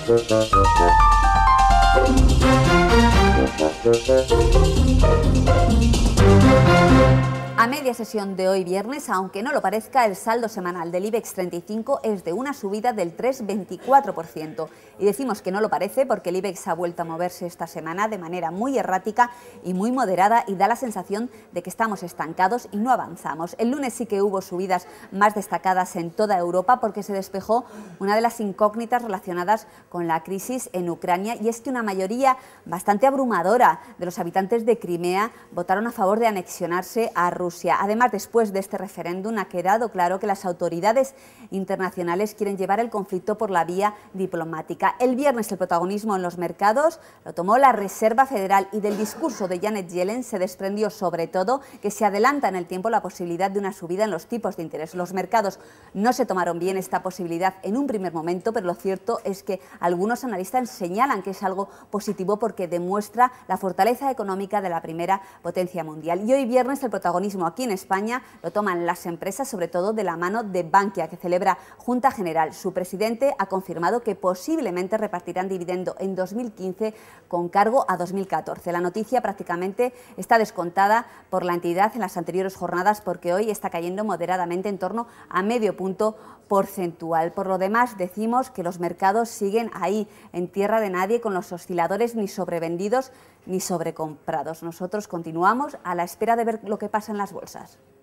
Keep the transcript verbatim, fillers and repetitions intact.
A media sesión de hoy viernes, aunque no lo parezca, el saldo semanal del IBEX treinta y cinco es de una subida del tres coma veinticuatro por ciento. Y decimos que no lo parece porque el IBEX ha vuelto a moverse esta semana de manera muy errática y muy moderada y da la sensación de que estamos estancados y no avanzamos. El lunes sí que hubo subidas más destacadas en toda Europa porque se despejó una de las incógnitas relacionadas con la crisis en Ucrania, y es que una mayoría bastante abrumadora de los habitantes de Crimea votaron a favor de anexionarse a Rusia. Además, después de este referéndum ha quedado claro que las autoridades internacionales quieren llevar el conflicto por la vía diplomática. El viernes el protagonismo en los mercados lo tomó la Reserva Federal y del discurso de Janet Yellen se desprendió sobre todo que se adelanta en el tiempo la posibilidad de una subida en los tipos de interés. Los mercados no se tomaron bien esta posibilidad en un primer momento, pero lo cierto es que algunos analistas señalan que es algo positivo porque demuestra la fortaleza económica de la primera potencia mundial. Y hoy viernes el protagonismo aquí en España lo toman las empresas, sobre todo de la mano de Bankia, que celebra Junta General. Su presidente ha confirmado que posiblemente repartirán dividendo en dos mil quince con cargo a dos mil catorce. La noticia prácticamente está descontada por la entidad en las anteriores jornadas porque hoy está cayendo moderadamente en torno a medio punto porcentual. Por lo demás, decimos que los mercados siguen ahí, en tierra de nadie, con los osciladores ni sobrevendidos ni sobrecomprados. Nosotros continuamos a la espera de ver lo que pasa en las bolsas.